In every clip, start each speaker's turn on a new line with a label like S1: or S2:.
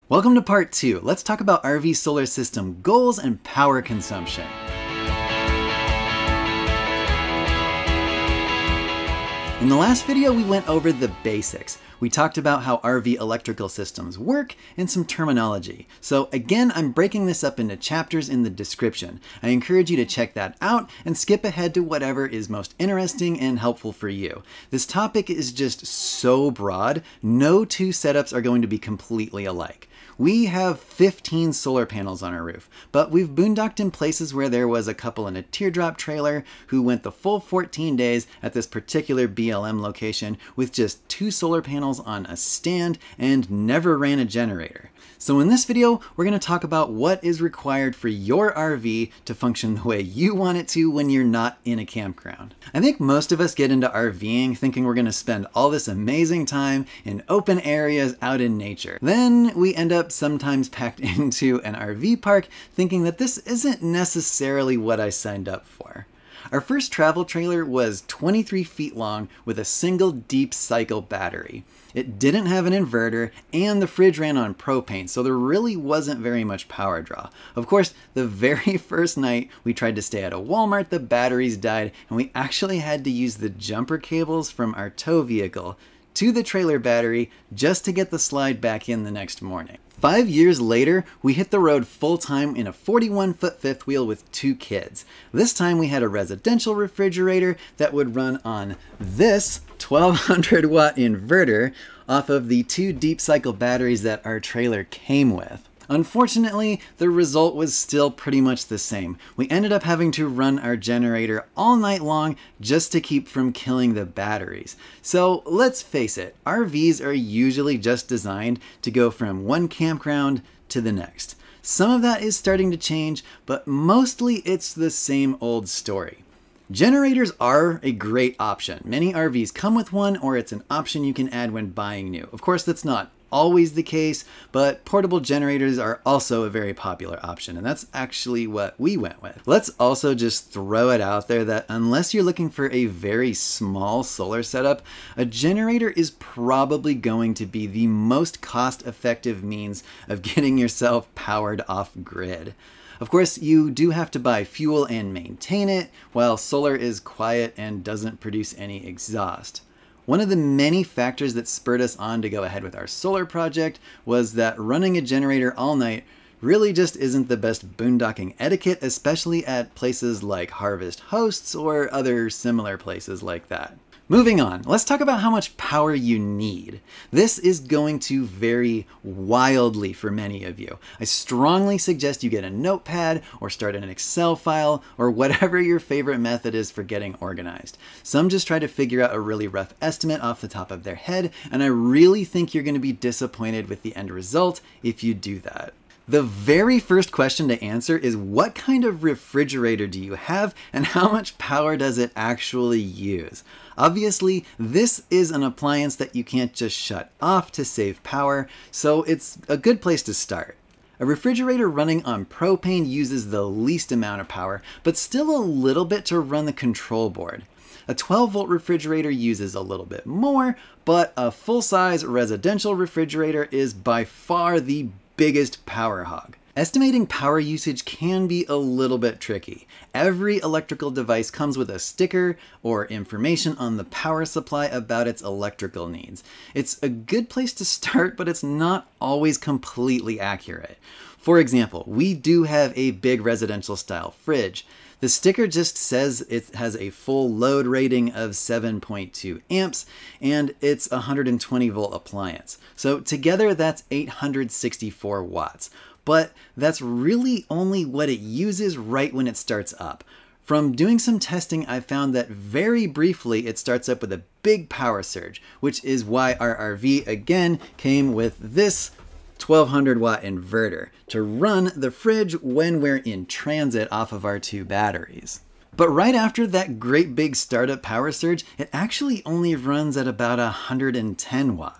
S1: Welcome to part 2. Let's talk about RV solar system goals and power consumption. In the last video, we went over the basics. We talked about how RV electrical systems work and some terminology. So again, I'm breaking this up into chapters in the description. I encourage you to check that out and skip ahead to whatever is most interesting and helpful for you. This topic is just so broad, no two setups are going to be completely alike. We have 15 solar panels on our roof, but we've boondocked in places where there was a couple in a teardrop trailer who went the full 14 days at this particular BLM location with just 2 solar panels on a stand and never ran a generator. So in this video, we're going to talk about what is required for your RV to function the way you want it to when you're not in a campground. I think most of us get into RVing thinking we're going to spend all this amazing time in open areas out in nature. Then we end up sometimes packed into an RV park thinking that this isn't necessarily what I signed up for. Our first travel trailer was 23 feet long with a single deep cycle battery. It didn't have an inverter and the fridge ran on propane, so there really wasn't very much power draw. Of course, the very first night we tried to stay at a Walmart, the batteries died and we actually had to use the jumper cables from our tow vehicle to the trailer battery just to get the slide back in the next morning. 5 years later, we hit the road full-time in a 41-foot fifth wheel with 2 kids. This time we had a residential refrigerator that would run on this 1200-watt inverter off of the 2 deep cycle batteries that our trailer came with. Unfortunately, the result was still pretty much the same. We ended up having to run our generator all night long just to keep from killing the batteries. So let's face it, RVs are usually just designed to go from one campground to the next. Some of that is starting to change, but mostly it's the same old story. Generators are a great option. Many RVs come with one, or it's an option you can add when buying new. Of course, that's not always the case, but portable generators are also a very popular option, and that's actually what we went with. Let's also just throw it out there that unless you're looking for a very small solar setup, a generator is probably going to be the most cost-effective means of getting yourself powered off grid. Of course, you do have to buy fuel and maintain it, while solar is quiet and doesn't produce any exhaust. One of the many factors that spurred us on to go ahead with our solar project was that running a generator all night really just isn't the best boondocking etiquette, especially at places like Harvest Hosts or other similar places like that. Moving on, let's talk about how much power you need. This is going to vary wildly for many of you. I strongly suggest you get a notepad or start an Excel file or whatever your favorite method is for getting organized. Some just try to figure out a really rough estimate off the top of their head, and I really think you're going to be disappointed with the end result if you do that. The very first question to answer is what kind of refrigerator do you have and how much power does it actually use? Obviously, this is an appliance that you can't just shut off to save power, so it's a good place to start. A refrigerator running on propane uses the least amount of power, but still a little bit to run the control board. A 12-volt refrigerator uses a little bit more, but a full-size residential refrigerator is by far the biggest power hog. Estimating power usage can be a little bit tricky. Every electrical device comes with a sticker or information on the power supply about its electrical needs. It's a good place to start, but it's not always completely accurate. For example, we do have a big residential style fridge. The sticker just says it has a full load rating of 7.2 amps and it's a 120 volt appliance. So together that's 864 watts. But that's really only what it uses right when it starts up. From doing some testing, I found that very briefly it starts up with a big power surge, which is why our RV again came with this 1200 watt inverter to run the fridge when we're in transit off of our 2 batteries. But right after that great big startup power surge, it actually only runs at about 110 watts.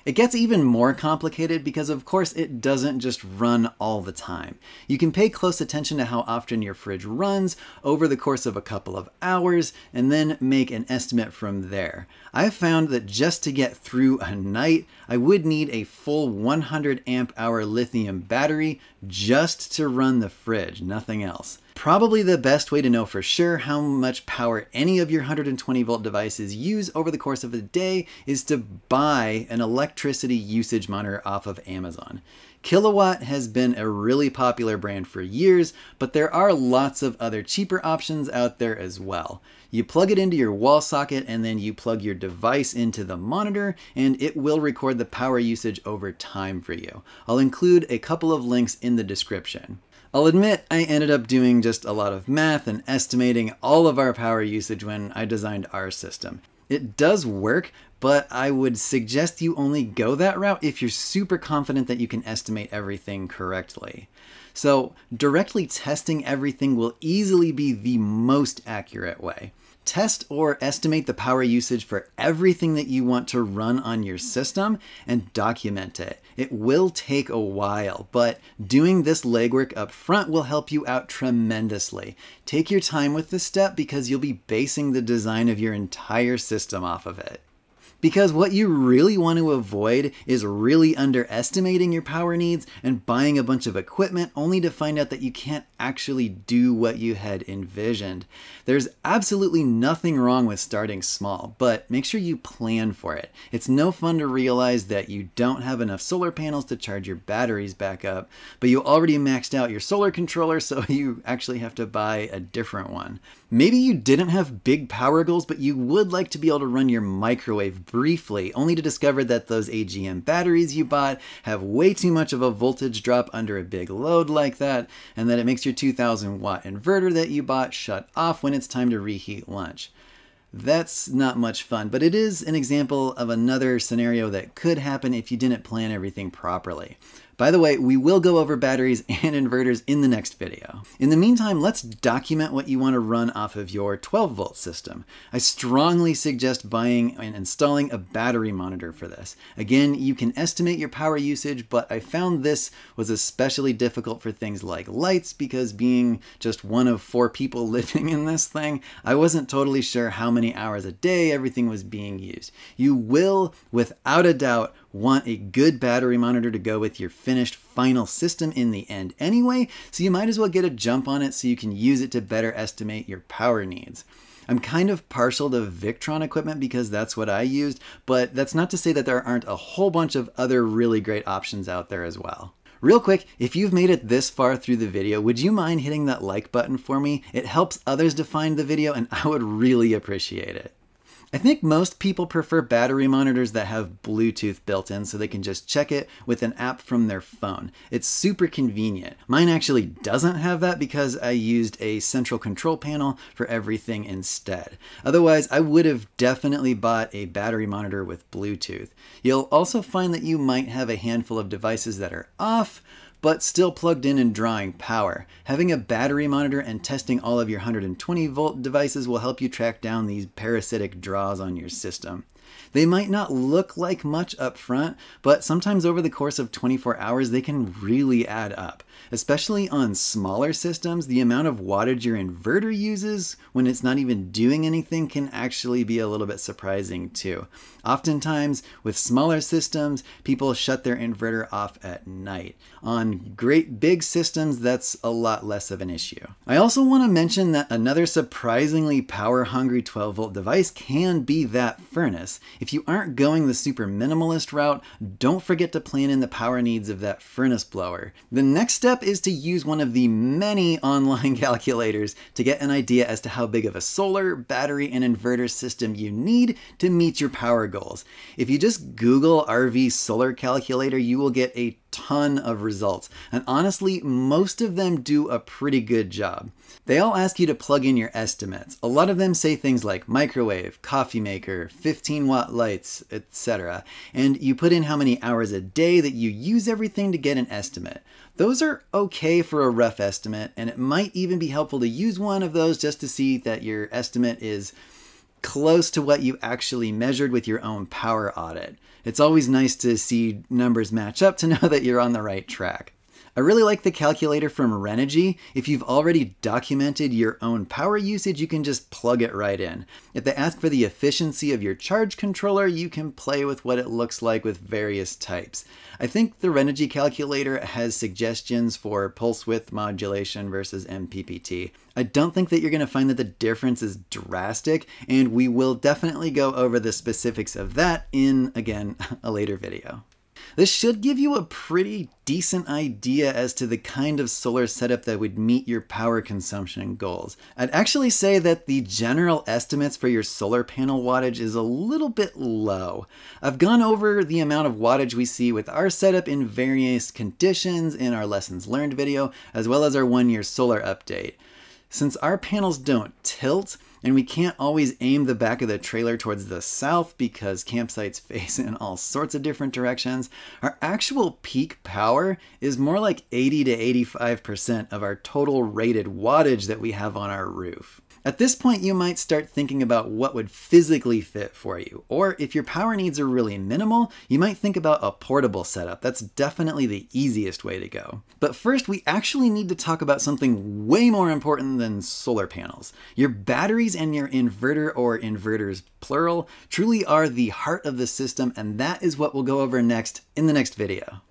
S1: It gets even more complicated because of course it doesn't just run all the time. You can pay close attention to how often your fridge runs over the course of a couple of hours and then make an estimate from there. I've found that just to get through a night, I would need a full 100 amp hour lithium battery just to run the fridge, nothing else. Probably the best way to know for sure how much power any of your 120 volt devices use over the course of a day is to buy an electricity usage monitor off of Amazon. Kilowatt has been a really popular brand for years, but there are lots of other cheaper options out there as well. You plug it into your wall socket and then you plug your device into the monitor and it will record the power usage over time for you. I'll include a couple of links in the description. I'll admit I ended up doing just a lot of math and estimating all of our power usage when I designed our system. It does work, but I would suggest you only go that route if you're super confident that you can estimate everything correctly. So directly testing everything will easily be the most accurate way. Test or estimate the power usage for everything that you want to run on your system and document it. It will take a while, but doing this legwork up front will help you out tremendously. Take your time with this step because you'll be basing the design of your entire system off of it. Because what you really want to avoid is really underestimating your power needs and buying a bunch of equipment only to find out that you can't actually do what you had envisioned. There's absolutely nothing wrong with starting small, but make sure you plan for it. It's no fun to realize that you don't have enough solar panels to charge your batteries back up, but you already maxed out your solar controller, so you actually have to buy a different one. Maybe you didn't have big power goals, but you would like to be able to run your microwave briefly, only to discover that those AGM batteries you bought have way too much of a voltage drop under a big load like that, and that it makes your 2000 watt inverter that you bought shut off when it's time to reheat lunch. That's not much fun, but it is an example of another scenario that could happen if you didn't plan everything properly. By the way, we will go over batteries and inverters in the next video. In the meantime, let's document what you want to run off of your 12 volt system. I strongly suggest buying and installing a battery monitor for this. Again, you can estimate your power usage, but I found this was especially difficult for things like lights because being just one of 4 people living in this thing, I wasn't totally sure how many hours a day everything was being used. You will, without a doubt, want a good battery monitor to go with your finished final system in the end anyway, so you might as well get a jump on it so you can use it to better estimate your power needs. I'm kind of partial to Victron equipment because that's what I used, but that's not to say that there aren't a whole bunch of other really great options out there as well. Real quick, if you've made it this far through the video, would you mind hitting that like button for me? It helps others to find the video and I would really appreciate it. I think most people prefer battery monitors that have Bluetooth built in so they can just check it with an app from their phone. It's super convenient. Mine actually doesn't have that because I used a central control panel for everything instead. Otherwise, I would have definitely bought a battery monitor with Bluetooth. You'll also find that you might have a handful of devices that are off, but still plugged in and drawing power. Having a battery monitor and testing all of your 120 volt devices will help you track down these parasitic draws on your system. They might not look like much up front, but sometimes over the course of 24 hours they can really add up. Especially on smaller systems, the amount of wattage your inverter uses when it's not even doing anything can actually be a little bit surprising too. Oftentimes, with smaller systems, people shut their inverter off at night. On great big systems, that's a lot less of an issue. I also want to mention that another surprisingly power-hungry 12-volt device can be that furnace. If you aren't going the super minimalist route, don't forget to plan in the power needs of that furnace blower. The next step is to use one of the many online calculators to get an idea as to how big of a solar, battery, and inverter system you need to meet your power goals. If you just Google RV solar calculator, you will get a ton of results, and honestly, most of them do a pretty good job. They all ask you to plug in your estimates. A lot of them say things like microwave, coffee maker, 15-watt lights, etc. And you put in how many hours a day that you use everything to get an estimate. Those are okay for a rough estimate, and it might even be helpful to use one of those just to see that your estimate is close to what you actually measured with your own power audit. It's always nice to see numbers match up to know that you're on the right track. I really like the calculator from Renogy. If you've already documented your own power usage, you can just plug it right in. If they ask for the efficiency of your charge controller, you can play with what it looks like with various types. I think the Renogy calculator has suggestions for pulse width modulation versus MPPT. I don't think that you're going to find that the difference is drastic, and we will definitely go over the specifics of that in, again, a later video. This should give you a pretty decent idea as to the kind of solar setup that would meet your power consumption goals. I'd actually say that the general estimates for your solar panel wattage is a little bit low. I've gone over the amount of wattage we see with our setup in various conditions in our lessons learned video, as well as our 1-year solar update. Since our panels don't tilt, and we can't always aim the back of the trailer towards the south because campsites face in all sorts of different directions, our actual peak power is more like 80 to 85% of our total rated wattage that we have on our roof. At this point, you might start thinking about what would physically fit for you. Or if your power needs are really minimal, you might think about a portable setup. That's definitely the easiest way to go. But first, we actually need to talk about something way more important than solar panels. Your batteries and your inverter, or inverters plural, truly are the heart of the system, and that is what we'll go over next in the next video.